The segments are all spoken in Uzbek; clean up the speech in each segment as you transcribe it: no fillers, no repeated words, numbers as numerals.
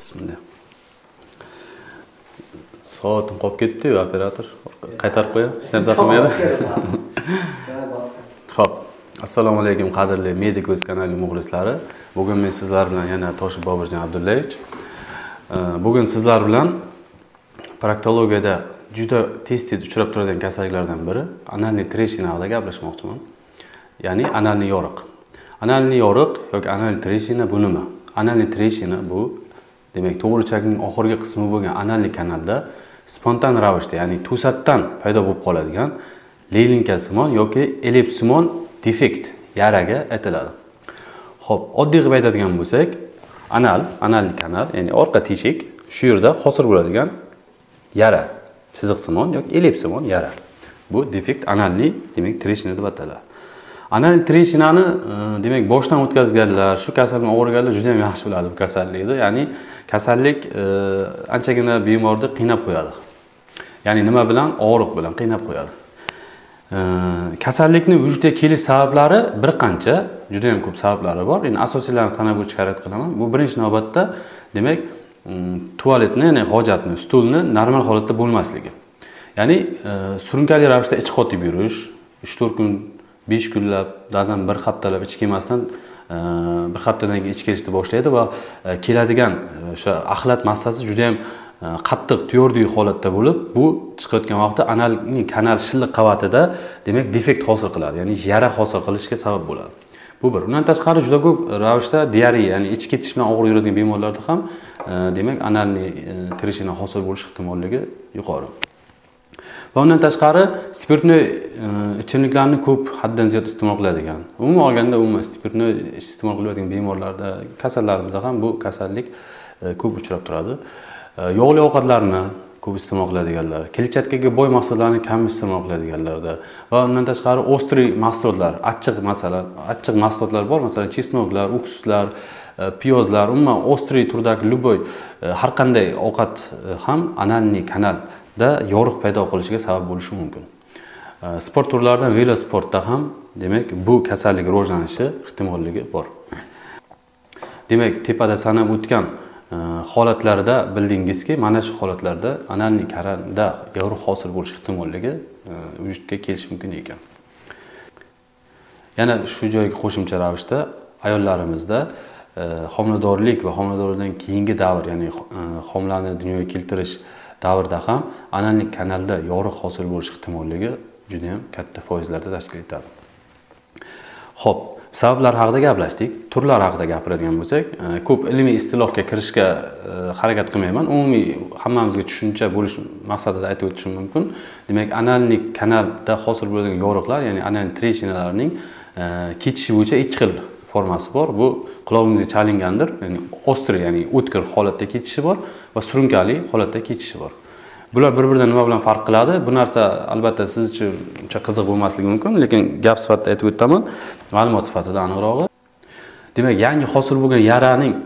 Bismillah. Soatim qolib ketdi-yu, operator. Qaytarib qo'ya. Hech narsa qilmaydi. Xo'p. Assalomu alaykum qadrli Medico'z kanali muxlislari. Bugun men sizlar bilan yana Toshib Bobirjon Abdullayevich. Bugun sizlar bilan proktologiyada juda tez uchrab turadigan kasalliklardan biri analniy treshina haqida gaplashmoqchiman. Ya'ni analniy yoriq. Analniy yoriq yoki analniy treshina bu nima? Analniy treshina bu demak to'g'richakning oxirgi qismi bo'lgan analniy kanalda spontan ravishda, ya'ni to'satdan paydo bo'lib qoladigan lelinkasimon yoki ellipsimon defekt yaraga aytiladi. Xo'p, oddiy qilib aytadigan bo'lsak, analniy kanal, ya'ni orqa teshik, shu yerda hosil bo'ladigan yara, chiziqsimon yoki ellipsimon yara. Bu defekt analniy, demak treshina deb ataladi. Analniy treshinani demak boshdan o'tkazganlar, shu kasal bilan og'riganlar juda ham yaxshi biladi bu kasallikni. Ya'ni kasallik anchagina bemorni qiynab qo'yadi. Ya'ni nima bilan? Og'riq bilan qiynab qo'yadi. Kasallikning vujudga kelish sabablari bir qancha, juda ham ko'p sabablari bor. Endi asosiylarni sanab o'tishga harakat qilaman. Bu birinchi navbatda demak tualetni, ya'ni hojatni, stulni normal holatda bo'lmasligi. Ya'ni surunkali ravishda ich qotib yurish, 3-4 kun 5 kunlab, ba'zan bir haftalab ich kelmasdan bir haftadan keyin ich kelishni boshlaydi va keladigan o'sha axlat massasi juda ham qattiq tyordiy holatda bo'lib, bu chiqayotgan vaqtda analning kanal shilliq qavatida demak defekt hosil qiladi, ya'ni yara hosil qilishiga sabab bo'ladi. Bu bir. Undan tashqari juda ko'p ravishda diareya, ya'ni ich ketish bilan og'riq yuradigan bemorlarda ham demak analniy treshina hosil bo'lish ehtimolligi yuqori. Va undan tashqari spirtli ichimliklarni ko'p haddan ziyod iste'mol qiladigan. Umuman olganda spirtli iste'mol qilayotgan bemorlarda, kasallarimizda ham bu kasallik ko'p uchrab turadi. Yog'li ovqatlarni ko'p iste'mol qiladiganlar, kletchatkaga boy mahsulotlarni kam iste'mol qiladiganlarda va undan tashqari ostri mahsulotlar, achchiq mahsulotlar bor, masalan, chesnoklar, uksuslar, piyozlar, umuman ostri turdagi luboy har qanday ovqat ham analniy kanalda yoriq paydo qilishiga sabab bo'lishi mumkin. Sport turlaridan velosportda ham demak bu kasallik rivojlanishi ehtimolligi bor. Demak, tepada sanab o'tgan holatlarda bildingizki, mana shu holatlarda analniy kanalda yoriq hosil bo'lish ehtimolligi vujudga kelishi mumkin ekan. Yana shu joyga qo'shimcha ravishda ayollarimizda homiladorlik va homiladorlikdan keyingi davr, ya'ni homilani dunyoga keltirish davrda ham analniy kanalda yoriq hosil bo'lish ehtimolligi juda ham katta foizlarda tashkil etadi. Xo'p, sabablar haqida gaplashdik. Turlar haqida gapiradigan bo'lsak, ko'p ilmiy istilohga kirishga harakat qilmayman. Umumiy hammamizga tushuncha bo'lish maqsadida aytib o'tishim mumkin. Demak, analniy kanalda hosil bo'ladigan yoriqlar, ya'ni analniy treshinalarning ketishi bo'yicha ikki xil formasi bor. Bu qulog'ingizga chalingandir, ya'ni ostri, ya'ni o'tkir holatda ketishi bor va surunkali holatda ketishi bor. Bular bir-biridan nima bilan farq qiladi? Bu narsa albatta siz uchun uncha qiziq bo'lmasligi mumkin, lekin gap sifatida aytib o'taman, ma'lumot sifatida aniqrog'i. Demak, yangi hosil bo'lgan yaraning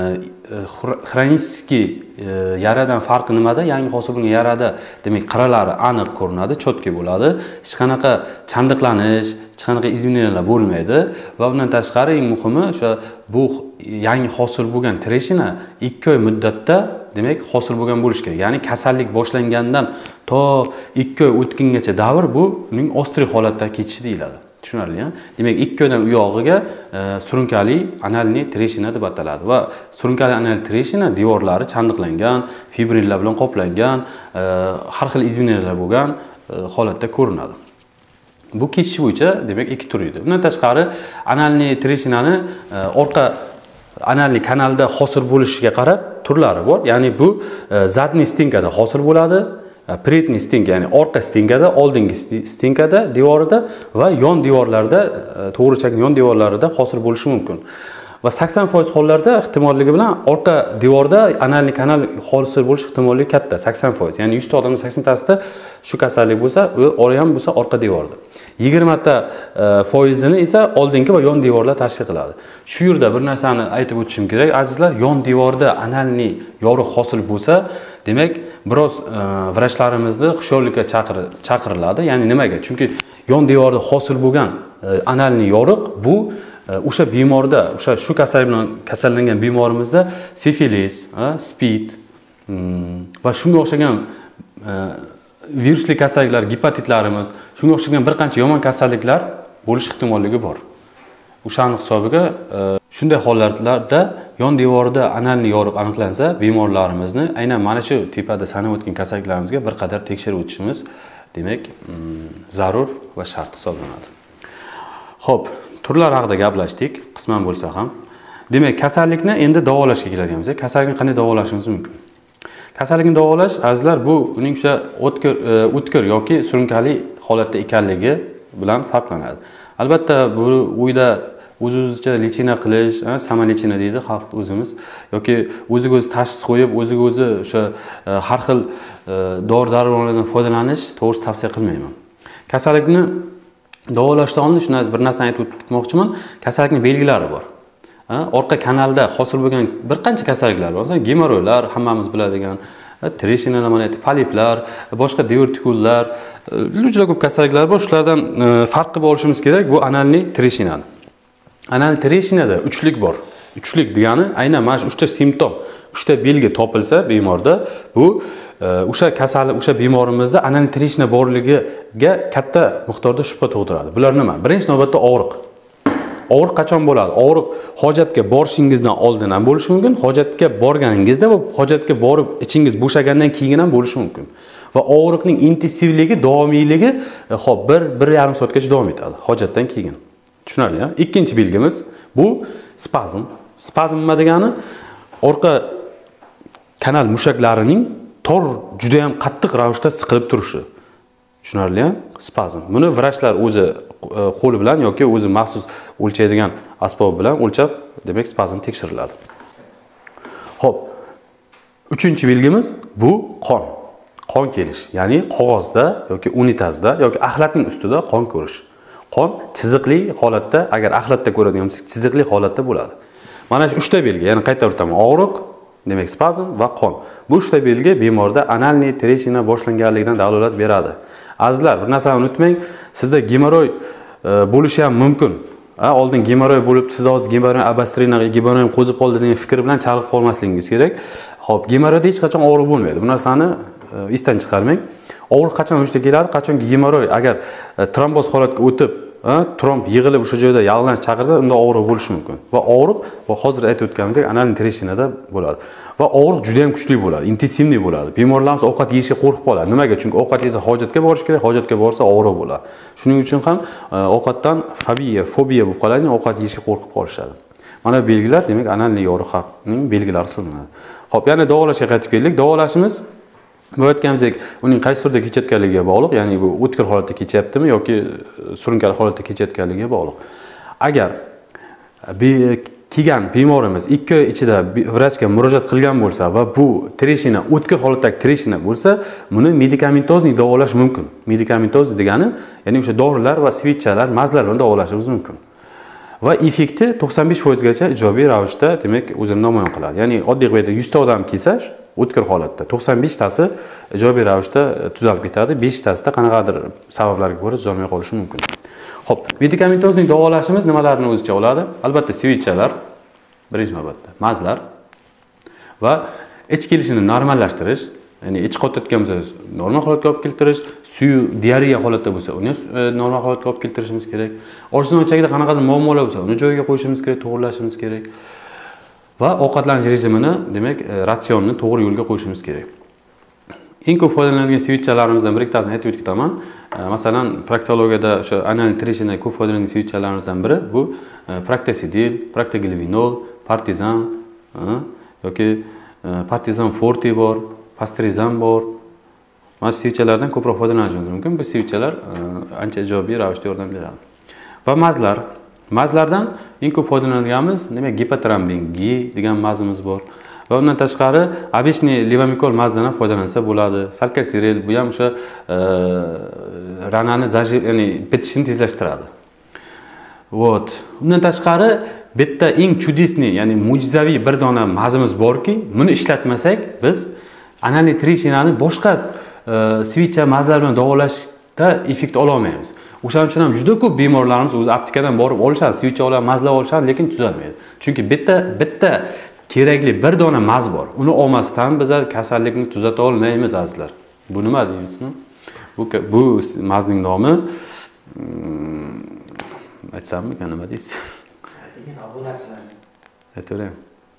xronический yaradan farqi nimada? Yangi hosil bo'lgan yarada demak qirralari aniq ko'rinadi, chotki bo'ladi. Hech qanaqa chandiqlanish, hech qanaqa izminiylar bo'lmaydi va undan tashqari eng muhimi o'sha bu yangi hosil bo'lgan treshina 2 oy muddatda demak hosil bo'lgan bo'lishi kerak. Ya'ni kasallik boshlangandan to 2 oy o'tgungacha davr bu uning ostri holatda ketishi deyiladi. Tushunarli, ha? Demak, 2 oydan u yog'iga surunkali analniy treshina deb ataladi va surunkali analniy treshina devorlari chandiqlangan, fibrillar bilan qoplangan, har xil izminiylar bo'lgan holatda ko'rinadi. Bu ketish bo'yicha demak 2 tur edi. Bundan tashqari analniy treshinani orqa analniy kanalda hosil bo'lishiga qarab turlari bor. Ya'ni bu zadniy stenkada hosil bo'ladi, predniy stenka, ya'ni orqa stenkada, oldingi stenkada devorida va yon devorlarda, to'g'richakning yon devorlarida hosil bo'lishi mumkin. Va 80% hollarda ehtimolligi bilan orqa devorda analniy kanal hosil bo'lish ehtimolligi katta, 80%. Ya'ni 100 ta odamning 80 tasida shu kasallik bo'lsa, u ham bo'lsa orqa devorda. 20 ta foizini esa oldingi va yon devorlar tashkil qiladi. Shu yerda bir narsani aytib o'tishim kerak, azizlar, yon devorda analniy yoriq hosil bo'lsa, demak, biroz vrachlarimizni hushyorlikka chaqiriladi. Ya'ni nimaga? Chunki yon devorda hosil bo'lgan analniy yoriq bu o'sha bemorda, shu kasallik bilan kasallangan bemorimizda sifilis, spid va shunga o'xshagan virusli kasalliklar, gepatitlarimiz, shunga o'xshagan bir qancha yomon kasalliklar bo'lish ehtimolligi bor. O'shaning hisobiga shunday holatlarda yon devorida analni yoriq aniqlansa, bemorlarimizni aynan mana shu tepada sanab o'tgan kasalliklarimizga bir qadar tekshirib o'tishimiz demak zarur va shart hisoblanadi. Xo'p, turlar haqida gaplashdik, qisman bo'lsa ham. Demak, kasallikni endi davolashga keladigan bo'lsak, kasallikni qanday davolashimiz mumkin? Kasallikni davolash, azizlar, bu uning o'sha o'tkir yoki surunkali holatda ekanligi bilan farqlanadi. Albatta, bu uyda o'z-o'zicha lechina qilish, samolechina deydi xalq o'zimiz, yoki o'ziga o'zi tashxis qo'yib, o'ziga o'zi o'sha har xil dori-darmonlardan foydalanish to'g'risi tavsiya qilmayman. Kasallikni davolashdan oldin shuna bir narsani aytib o'tmoqchiman. Kasallikning belgilari bor. Orqa kanalda hosil bo'lgan bir qancha kasalliklar bor. Masalan, gemoroylar, hammamiz biladigan, treshinalar, poliplar, boshqa divertikullar, juda ko'p kasalliklar bor. Shulardan farq qilib olishimiz kerak bu analni treshinani. Anal treshinada uchlik bor. Uchlik degani aynan mana shu 3 ta simptom, 3 ta belgi topilsa bemorda, bu o'sha kasallik, o'sha bemorimizda anal treshina borligiga katta miqdorda shubha tug'diradi. Bular nima? Birinchi navbatda og'riq. Og'riq qachon bo'ladi? Og'riq hojatga borishingizdan oldin ham bo'lishi mumkin, hojatga borganingizda va hojatga borib ichingiz bo'shagandan keyin ham bo'lishi mumkin. Va og'riqning intensivligi, davomiyligi hop 1-1,5 soatgacha davom etadi hojatdan keyin. Tushunarli-a? Ikkinchi belgimiz bu spazm. Spazm nima degani? Orqa kanal mushaklarining juda ham qattiq ravishda siqilib turishi. Tushunarli-a? Spazm. Buni vrachlar o'zi qo'li bilan yoki o'zi maxsus o'lchaydigan asbob bilan o'lchab, demak spazm tekshiriladi. Xo'p. Uchinchi belgimiz bu qon. Qon kelish, ya'ni qog'ozda yoki unitazda yoki axlatning ustida qon ko'rish. Qon chiziqli holatda, agar axlatda ko'radigan bo'lsak, chiziqli holatda bo'ladi. Mana shu 3 ta belgi, ya'ni qayta o'taman. Og'riq, demak spazm va qon. Bu 3 ta belgi bemorda analni treshina boshlanganligidan dalolat beradi. Azizlar, bir narsani unutmang, sizda gemoroy bo'lishi ham mumkin. Oldin gemoroy bo'lib, sizda hozir gemoroy abastrina, gemoroy qo'zib qoldi degan fikr bilan chalg'ib qolmasligingiz kerak. Xo'p, gemoroyda hech qachon og'riq bo'lmaydi. Bu narsani esdan chiqarmang. Og'riq qachon vujudga keladi? Qachonki gemoroy agar tromboz holatga o'tib, tromb yig'ilib o'sha joyda yallig'lanish chaqirsa, unda og'riq bo'lishi mumkin. Va og'riq, va hozir aytib o'tganimizdek, anal treshinada bo'ladi. Va og'riq juda ham kuchli bo'ladi, intensivniy bo'ladi. Bemorlarimiz ovqat yeyishga qo'rqib qoladi. Nimaga? Chunki ovqat yesa hojatga borish kerak, hojatga borsa og'riq bo'ladi. Shuning uchun ham ovqatdan fobiya bo'lib qoladi, ovqat yeyishga qo'rqib qolishadi. Mana belgilar, demak, analni yo'riqning belgilari hisoblanadi. Xo'p, yana davolashga qaytib keldik. Davolashimiz bu aytganimizdek, uning qaysi turda kechayotganligiga bog'liq, ya'ni bu o'tkir holatda kechayaptimi yoki surunkali holatda kechayotganligiga bog'liq. Agar kelgan bemorimiz 2 oy ichida vrachga murojaat qilgan bo'lsa va bu treshina o'tkir holatdagi treshina bo'lsa, buni medikamentozniy davolash mumkin. Medikamentoz degani, ya'ni o'sha dorilar va svitchalar, mazlar bilan davolashimiz mumkin. Va effekti 95% gacha ijobiy ravishda, demak, o'zini namoyon qiladi. Ya'ni oddiy qilib 100 ta odam kelsa, o'tkir holatda 95 tasi ijobiy ravishda tuzalib ketadi, 5 tasida qanaqadir sabablarga ko'ra tuzalmay qolishi mumkin. Xo'p, medikamentozning davolashimiz nimalarni o'z ichiga oladi? Albatta, svitchalar, birinchi navbatda, mazlar va ich kelishini normallashtirish, ya'ni ich qotayotgan bo'lsa, normal holatga olib keltirish, suyu diareya holatda bo'lsa, uni normal holatga olib keltirishimiz kerak. Oshqozon ichagida qanaqadir muammolar bo'lsa, uni joyiga qo'yishimiz kerak, to'g'rilashimiz kerak. Va ovqatlanish rejimini, demak, ratsionni to'g'ri yo'lga qo'yishimiz kerak. Eng ko'p foydalanadigan svitchalarimizdan bir ikkitasini aytib o'taman. Masalan, proktologiyada o'sha anal treshina ko'p foydalanadigan svitchalarimizdan biri bu Proctasidil, Proctaglivinol, Partizan yoki Partizan Forte bor, Pastrizan bor. Mana shu svitchalardan ko'proq foydalanishimiz mumkin. Bu svitchalar ancha ijobiy ravishda yordam beradi. Va mazlar. Mazlardan eng ko'p foydalanadiganimiz, demak, gepatrambin G degan mazimiz bor. Va undan tashqari obeshniy levomikol mazdan ham foydalansa bo'ladi. Salkasirel, bu ham o'sha ranani ya'ni bitishini tezlashtiradi. Vot. Undan tashqari bitta eng chudesniy, ya'ni mo'jizaviy bir dona mazimiz borki, buni ishlatmasak biz analni treshinani boshqa svitcha mazlar bilan davolashda effekt ola olmaymiz. O'shaning uchun ham juda ko'p bemorlarimiz o'zi aptekadan borib olishadi, sivitcha olib mazlab olishadi, lekin tuzalmaydi. Chunki bitta kerakli bir dona maz bor. Uni olmasdan biz kasallikni tuzata olmaymiz azizlar. Bu nima deysizmi? Bu mazning nomi aytsammi, nima deysiz? Aytaveraymi?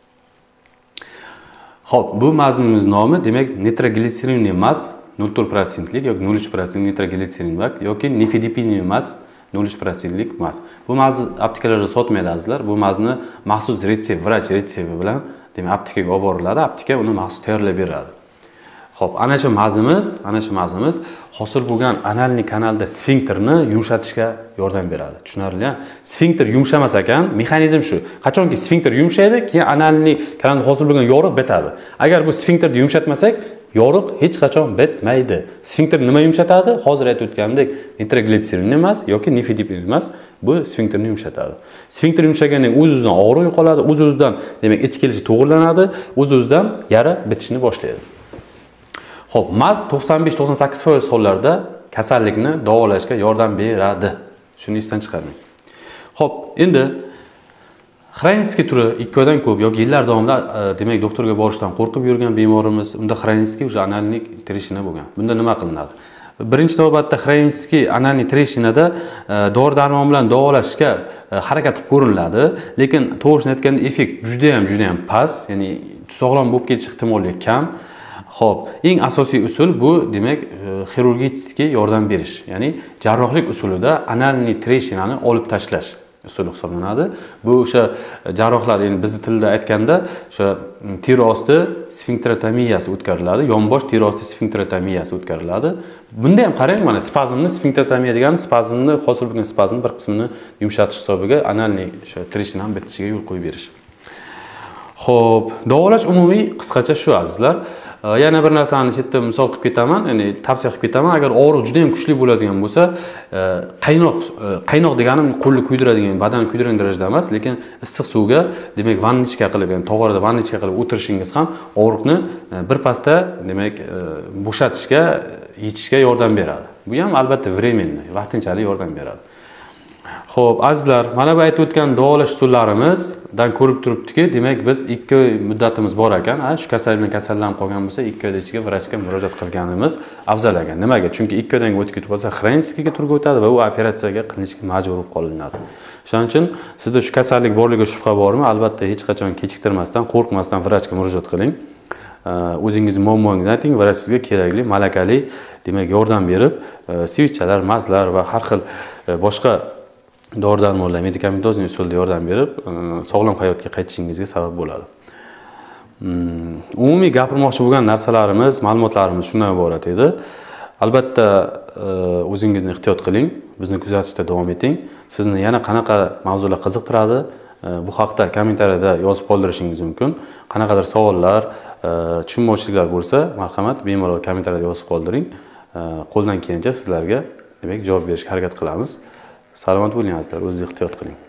Xo'p, bu maznimiz nomi demak nitroglitserinli maz 0.4% yoki 0.3% nitroglitserin yoki nifedipinli maz 0.3%lik maz. Bu mazni aptekalarda sotmaydi azizlar. Bu mazni maxsus retsept, vrach retsepti bilan demak aptekaga olib boriladi, apteka uni maxsus tayyorlab beradi. Xo'p, ana shu mazimiz hosil bo'lgan analniy kanalda sfinkterni yumshatishga yordam beradi. Tushunarli? Sfinkter yumshamas ekan, mexanizm shu. Qachonki sfinkter yumshaydi, keyin analniy kanalda hosil bo'lgan yoriq bitadi. Agar bu sfinkterni yumshatmasak, yoriq hech qachon bitmaydi. Sfinkter nima yumshatadi? Hozir aytib o'tgandek, nitroglitserin emas yoki nifedipin emas, bu sfinkterni yumshatadi. Sfinkter yumshagandan o'z-o'zidan og'riq yo'qoladi, o'z-o'zidan demak ich kelishi to'g'rilanadi, o'z-o'zidan yara bitishni boshlaydi. Xo'p, maz 95-98% hollarda kasallikni davolashga yordam beradi. Shuni esdan chiqarmang. Xo'p, endi xronический turi 2 dan ko'p yoki yillar davomida demak doktorga borishdan qo'rqib yurgan bemorimiz, unda xronический уже analniy treshina bo'lgan. Bunda nima qilinadi? Birinchi navbatda xronический analniy treshinada dori-darmon bilan davolashga harakat qilib ko'riladi, lekin to'g'risini aytganda effekt juda ham past, ya'ni sog'lom bo'lib ketish ehtimoli kam. Xo'p, eng asosiy usul bu demak xirurgический yordam berish, ya'ni jarrohlik usulida analniy treshinani olib tashlash usuli hisoblanadi. Bu o'sha jarrohlar, ya'ni bizning tilda aytganda o'sha teri osti sfinkterotomiyasi o'tkaziladi, yonbosh teri osti sfinkterotomiyasi o'tkaziladi. Bunda ham qarang, mana spazmni sfinkterotomiya degani spazmni hosil bo'lgan spazm bir qismini yumshatish hisobiga analniy o'sha treshinani bitishiga yo'l qo'yib berish. Xo'p, davolash umumiy qisqacha shu azizlar. Yana bir narsani chetda misol qilib ketaman, ya'ni tavsiya qilib ketaman. Agar og'riq juda ham kuchli bo'ladigan bo'lsa, qaynoq deganim qo'lni kuydiradigan, badanni kuydiradigan darajada emas, lekin issiq suvga, demak, vannichka qilib, ya'ni tog'orada vannichka qilib o'tirishingiz ham og'riqni birpasda, demak, bo'shatishga, yechishga yordam beradi. Bu ham albatta временный, vaqtinchalik yordam beradi. Xo'p, azizlar, mana bu aytib o'tgan davolash usullarimizdan ko'rib turibdiki, demak biz 2 oy muddatimiz bor ekan. Shu kasallik bilan kasallanib qolgan bo'lsa, 2 oyda ichiga vrachga murojaat qilganimiz afzal ekan. Nimaga? Chunki 2 oydan o'tib ketib qolsa, xronическийga turga o'tadi va u operatsiyaga qilinishga majbur bo'lib qolinadi. Shuning uchun sizda shu kasallik borligiga shubha bormi? Albatta hech qachon kechiktirmasdan, qo'rqmasdan vrachga murojaat qiling. O'zingiz muammongizni ayting, vrach sizga kerakli malakali, demak, yordam berib, sivitchalar, mazlar va har xil boshqa dori-darmonlar, medikamentozniy usulda yordam berib, sog'lom hayotga qaytishingizga sabab bo'ladi. Umumiy gapirmoqchi bo'lgan narsalarimiz, ma'lumotlarimiz shundan iborat edi. Albatta o'zingizni ehtiyot qiling, bizni kuzatishda davom eting. Sizni yana qanaqa mavzular qiziqtiradi? Bu haqda kommentariyada yozib qoldirishingiz mumkin. Qanaqadir savollar, tushunmovchiliklar bo'lsa, marhamat, bemalol kommentariyada yozib qoldiring. Qo'ldan kelgancha sizlarga demak javob berishga harakat qilamiz. Salomat bo'ling azizlar, o'zingizni ehtiyot qiling.